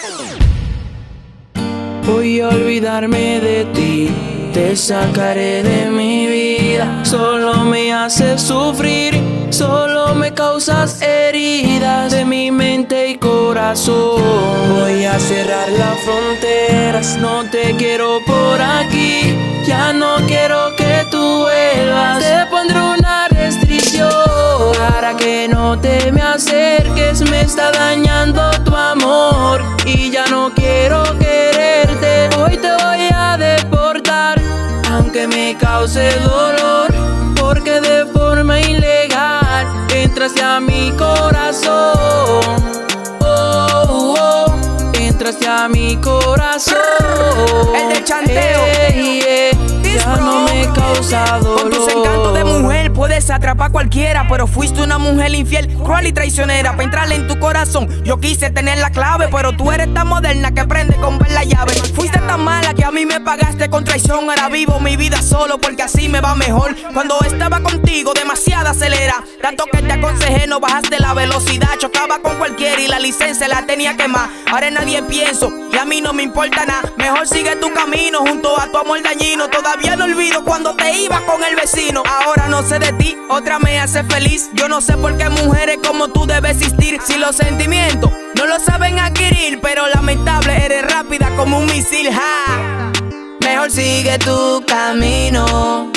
Voy a olvidarme de ti, te sacaré de mi vida. Solo me haces sufrir, solo me causas heridas de mi mente y corazón. Voy a cerrar las fronteras, no te quiero por aquí. Ya no quiero que tú vuelvas, te pondré una restricción para que no te me acerques. Me está dañando tu amor y ya no quiero quererte. Hoy te voy a deportar, aunque me cause dolor, porque de forma ilegal entraste a mi corazón. Oh, oh, entraste a mi corazón. El del chanteo. Ya no me causa dolor. Con tus encantos de mujer puedes atrapar a cualquiera, pero fuiste una mujer infiel, cruel y traicionera. Para entrarle en tu corazón yo quise tener la clave, pero tú eres tan moderna que prende con ver la llave. Fuiste tan mala que a mí me pagaste con traición. Ahora vivo mi vida solo porque así me va mejor. Cuando estaba contigo demasiada acelera, tanto que te aconsejé no bajaste la velocidad. Chocaba con cualquiera y la licencia la tenía quemar. Ahora en nadie pienso y a mí no me importa nada. Mejor sigue tu camino junto a tu amor dañino. Todavía no olvido cuando te ibas con el vecino. Ahora no sé de ti, otra me hace feliz. Yo no sé por qué mujeres como tú deben existir. Si los sentimientos no lo saben adquirir, pero lamentable, eres rápida como un misil, ja. Mejor sigue tu camino,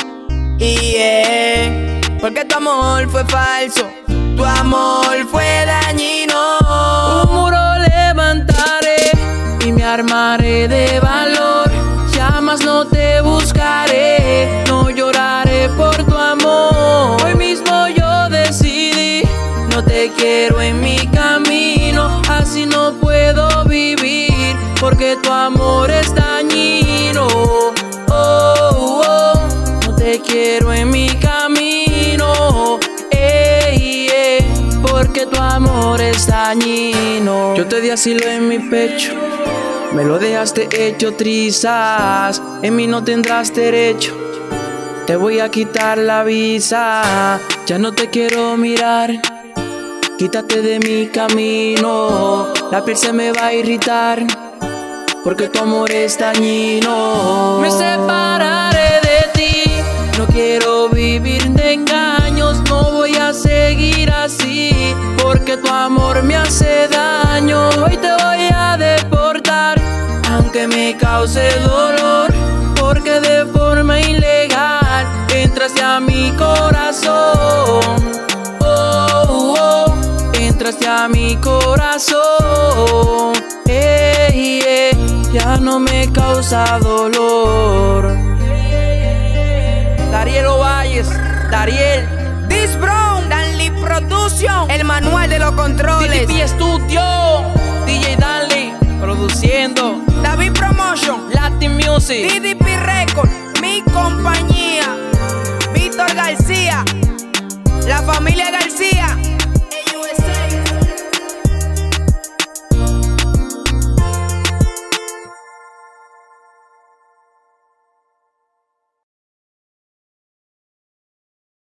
porque tu amor fue falso, tu amor fue dañino. Un muro levantaré y me armaré de valor. Ya más no te buscaré, no lloraré por tu amor. Hoy mismo yo decidí, no te quiero en mi camino. Así no puedo vivir, porque tu amor es dañino. Oh, oh, no te quiero en mi camino. Porque tu amor es dañino. Yo te di asilo en mi pecho, me lo dejaste hecho trizas. En mí no tendrás derecho, te voy a quitar la visa. Ya no te quiero mirar, quítate de mi camino. La piel se me va a irritar, porque tu amor es dañino. Me separaré de ti, no quiero vivir de engaños. No voy a seguir así, porque tu amor me hace daño. Hoy te voy a deportar, aunque me cause dolor, porque de forma ilegal entraste a mi corazón. Oh, oh, entraste a mi corazón. Ya no me causa dolor. Dariel Ovalles, Dariel, This Brown, Danley Production, el manual de los controles, DDP Studio, DJ Danley produciendo, David Promotion, Latin Music, DDP Record, mi compañía, Víctor García, la familia García.